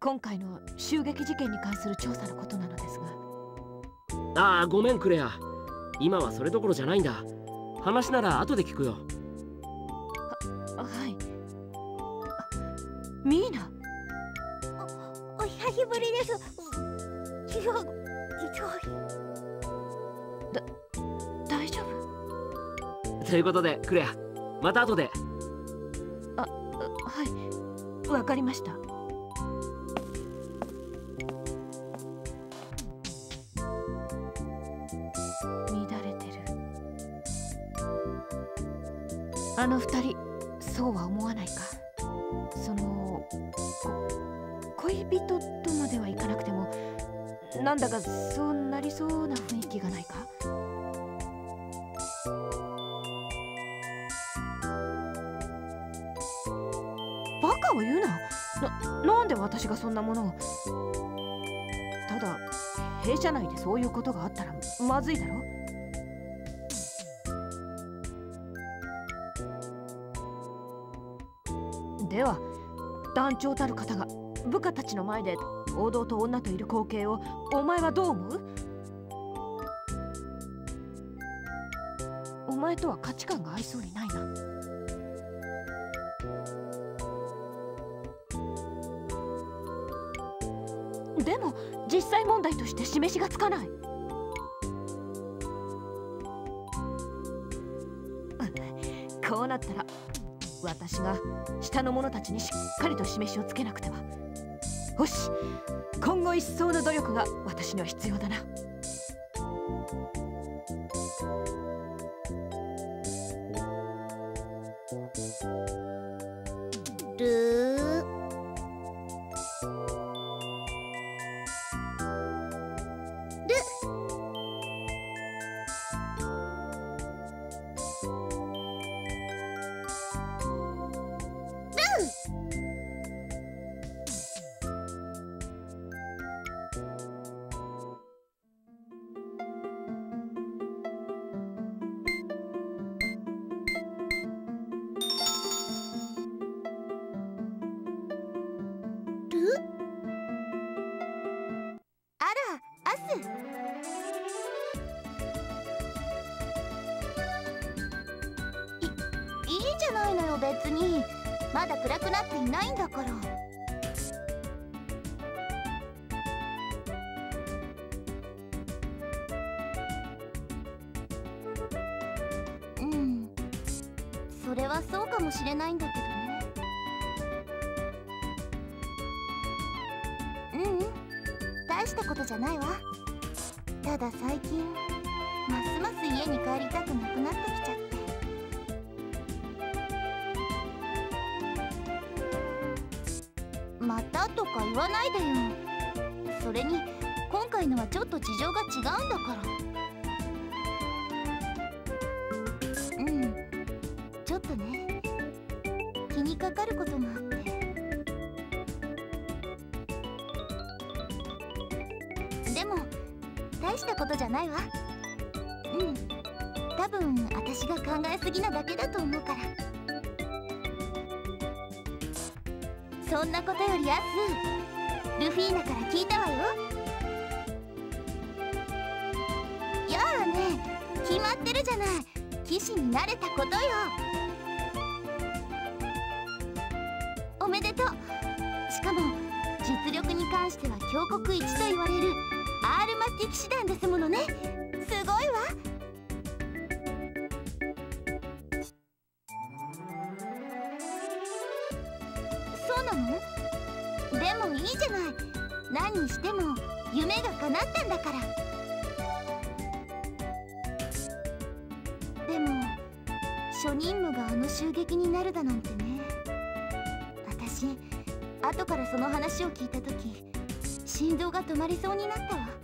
今回の襲撃事件に関する調査のことなのですが。 ああ、ごめんクレア。今はそれどころじゃないんだ。話なら後で聞くよ。 はい。ミーナ。 お久しぶりです。 大丈夫？ ということでクレア、また後で。 はい、わかりました。乱れてる。あの二人、そうは思わないか。その恋人とまではいかなくても、なんだかそうなりそうな雰囲気がないか。バカを言うな。なんで私がそんなものを。ただ弊社内でそういうことがあったらまずいだろ。では団長たる方が部下たちの前で王道と女といる光景をお前はどう思う？お前とは価値観が合いそうにないな。でも実際問題として示しがつかない。こうなったら私が下の者たちにしっかりと示しをつけなくては。よし、今後一層の努力が私には必要だな。 別にまだ暗くなっていないんだから。うん、それはそうかもしれないんだけどね。大したことじゃないわ。ただ最近ますます家に帰りたくなくなってきちゃって。またとか言わないでよ。それに今回のはちょっと事情が違うんだから。ちょっとね、気にかかることがあって。でも大したことじゃないわ。多分私が考えすぎなだけだと思うから。そんなことよりアス、ルフィーナから聞いたわよ。やあね、決まってるじゃない。騎士になれたことよ。おめでとう。しかも実力に関しては強国一と言われるアールマティ騎士団ですものね。すごいわ。そうなの？でもいいじゃない。何にしても夢が叶ったんだから。でも初任務があの襲撃になるだなんてね。私後からその話を聞いた時、心臓が止まりそうになったわ。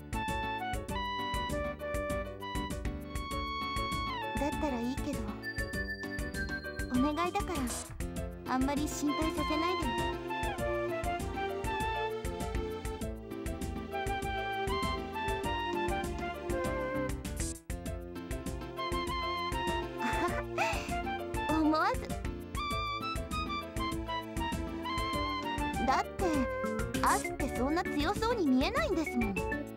だったらいいけど、お願いだからあんまり心配させないでね。思わず。だってアアスってそんな強そうに見えないんですもん。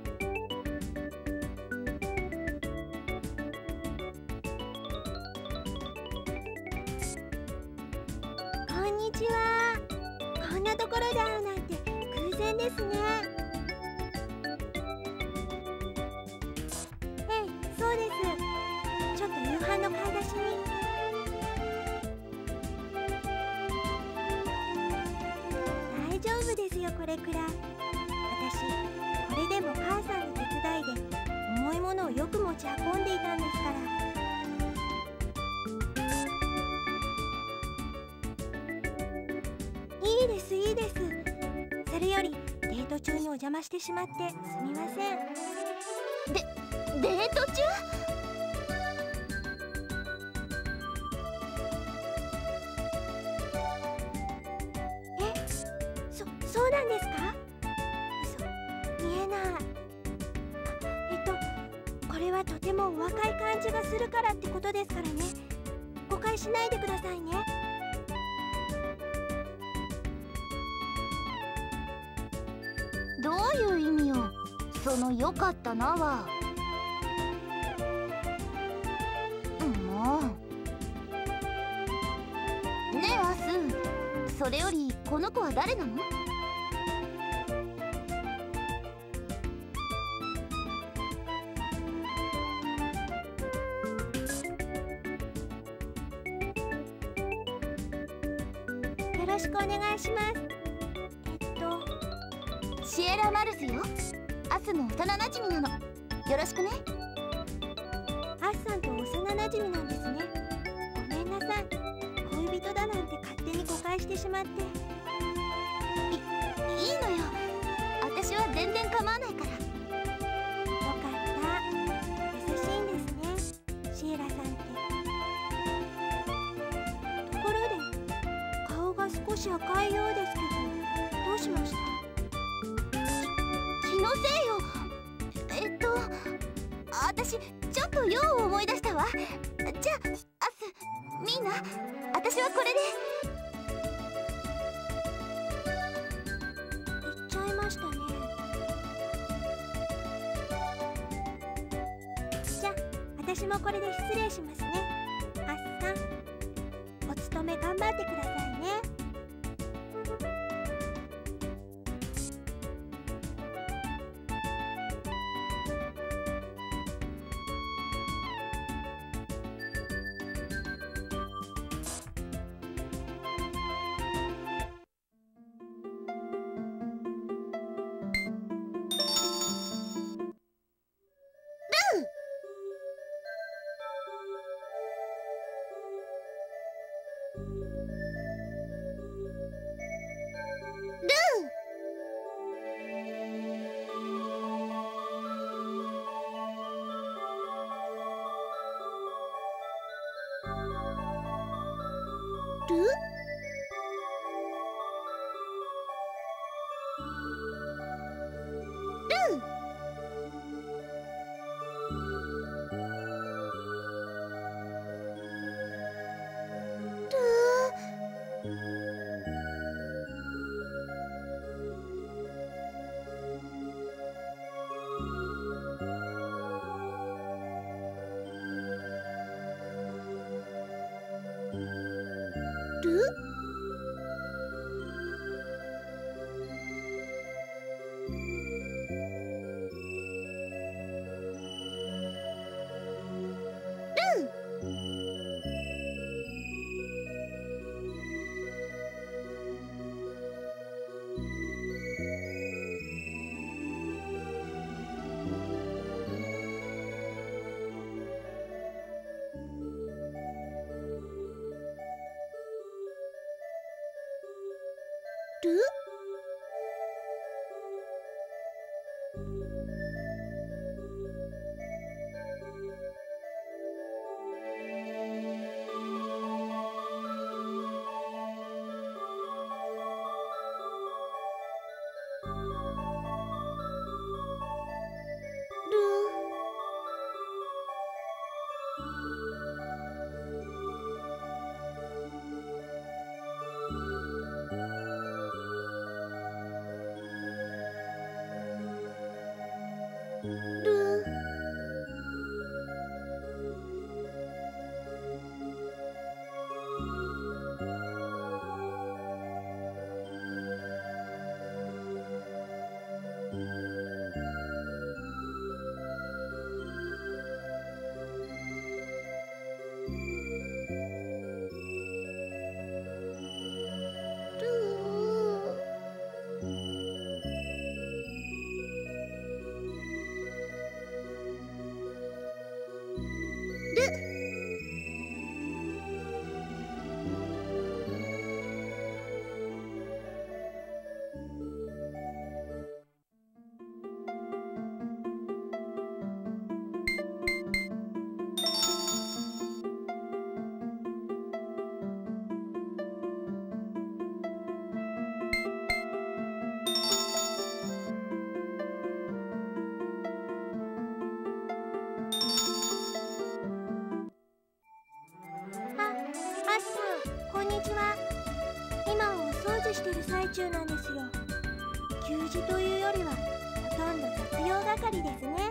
こんにちは。こんなところで会うなんて偶然ですね。そうです。ちょっと夕飯の買い出しに。大丈夫ですよ、これくらい。私これでも母さんの手伝いで重いものをよく持ち運んでいたんですから。いいですいいです。それよりデート中にお邪魔してしまってすみません。 デート中？ そうなんですか？見えない。これはとてもお若い感じがするからってことですからね。誤解しないでくださいね。 どういう意味よ、その良かったなは。もうねえアス、それよりこの子は誰なの？ よろしくお願いします。 シエラ・マルスよ。アスの幼なじみなの。よろしくね。 アスさんと幼なじみなんですね。ごめんなさい。恋人だなんて勝手に誤解してしまって。 いいのよ。私は全然構わないから。 よかった。優しいんですね、シエラさんって。ところで顔が少し赤いようですけど、どうしました？ 気のせいよ。私ちょっと用を思い出したわ。じゃあアス、みんな、私はこれで。 言っちゃいましたね。じゃあ私もこれで失礼しますね。アスさん、お勤め頑張ってくださいね。 こんにちは。今はお掃除してる最中なんですよ。給仕というよりはほとんど雑用係ですね。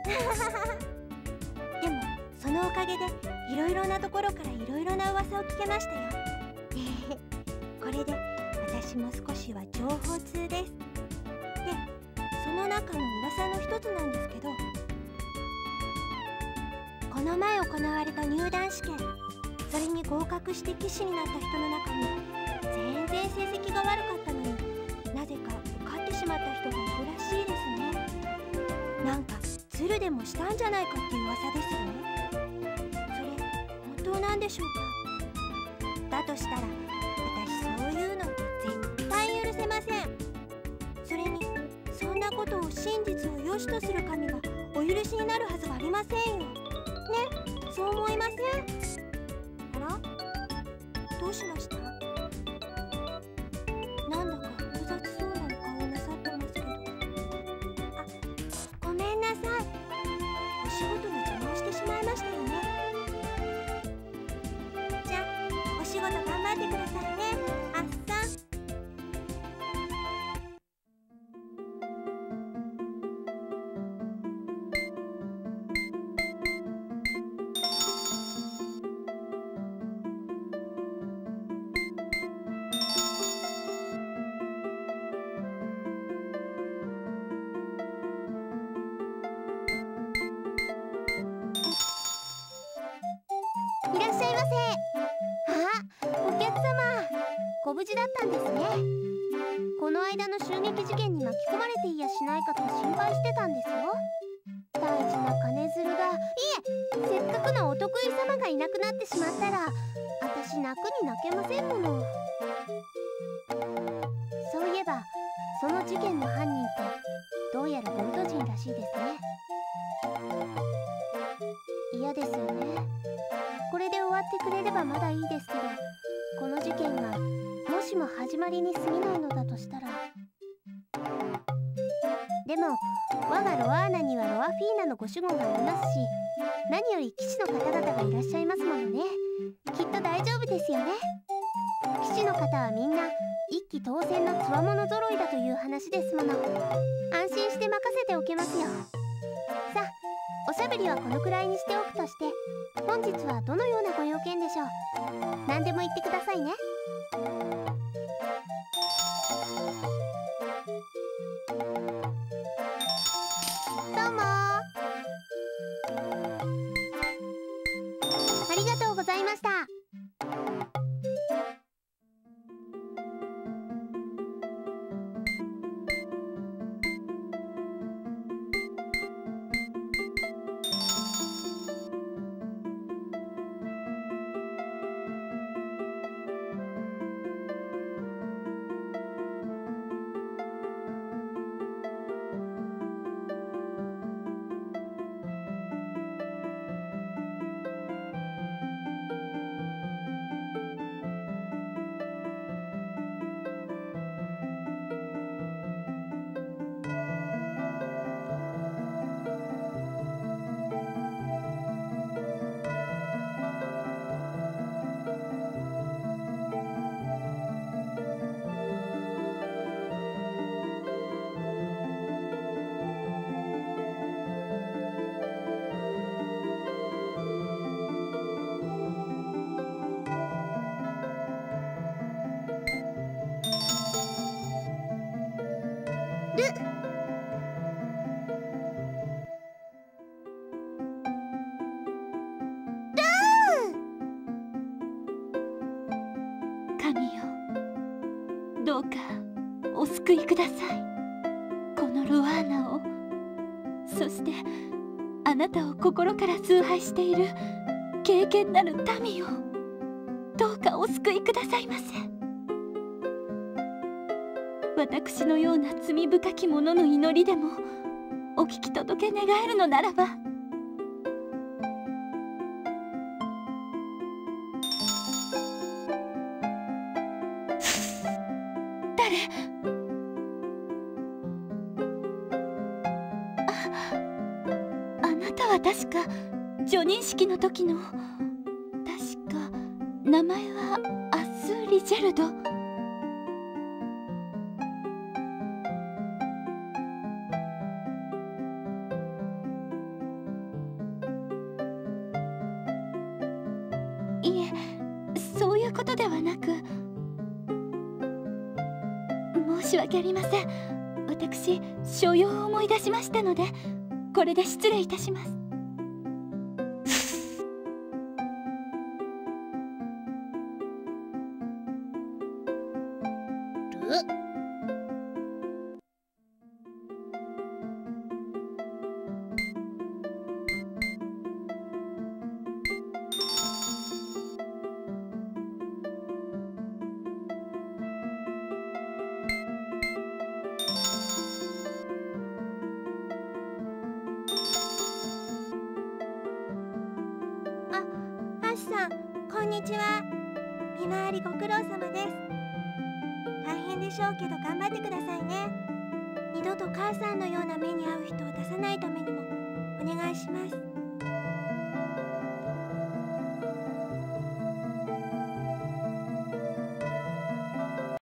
でもそのおかげでいろいろなところからいろいろな噂を聞けましたよ。これで私も少しは情報通です。で、その中の噂の一つなんですけど、この前行われた入団試験、それに合格して騎士になった人の中に全然成績が悪かったのになぜか受かってしまった人がいるらしいですね。なんか鶴でもしたんじゃないかっていう噂ですよ。それ本当なんでしょうか？だとしたら私そういうの絶対許せません。それにそんなことを真実を良しとする神がお許しになるはずがありませんよ。ね、そう思いません？どうしました？なんだか複雑そうなお顔をなさってますけど。ごめんなさい。お仕事の邪魔をしてしまいましたよね。じゃあお仕事頑張ってくださいね、あっさん。 いらっしゃいませ。お客様、ご無事だったんですね。この間の襲撃事件に巻き込まれていやしないかと心配してたんですよ。大事な金づるが、いえ、せっかくのお得意様がいなくなってしまったら私泣くに泣けませんもの。そういえばその事件の犯人ってどうやらゴルド人らしいですね。嫌ですよね。これで終わってくれればまだいいですけど、この事件がもしも始まりに過ぎないのだとしたら。でも我がロアーナにはロアフィーナのご守護がありますし、何より騎士の方々がいらっしゃいますものね。きっと大丈夫ですよね。騎士の方はみんな一騎当選の強者揃いだという話ですもの。安心して任せておけますよ。さあ、おしゃべりはこのくらいにしておくとして、本日はどのようなご用件でしょう？何でも言ってくださいね。どうもありがとうございました。 神よ、どうかお救いください。このロアーナを、そしてあなたを心から崇拝している敬虔なる民を、どうかお救いくださいませ。私のような罪深き者の祈りでもお聞き届け願えるのならば。誰？あなたは確か叙任式の時の、確か名前はアスーリ・ジェルド。いえ、そういうことではなく、申し訳ありません。私、所用を思い出しましたので、これで失礼いたします。 ハシさん、こんにちは。見回りご苦労様です。大変でしょうけど頑張ってくださいね。二度と母さんのような目に遭う人を出さないためにもお願いします。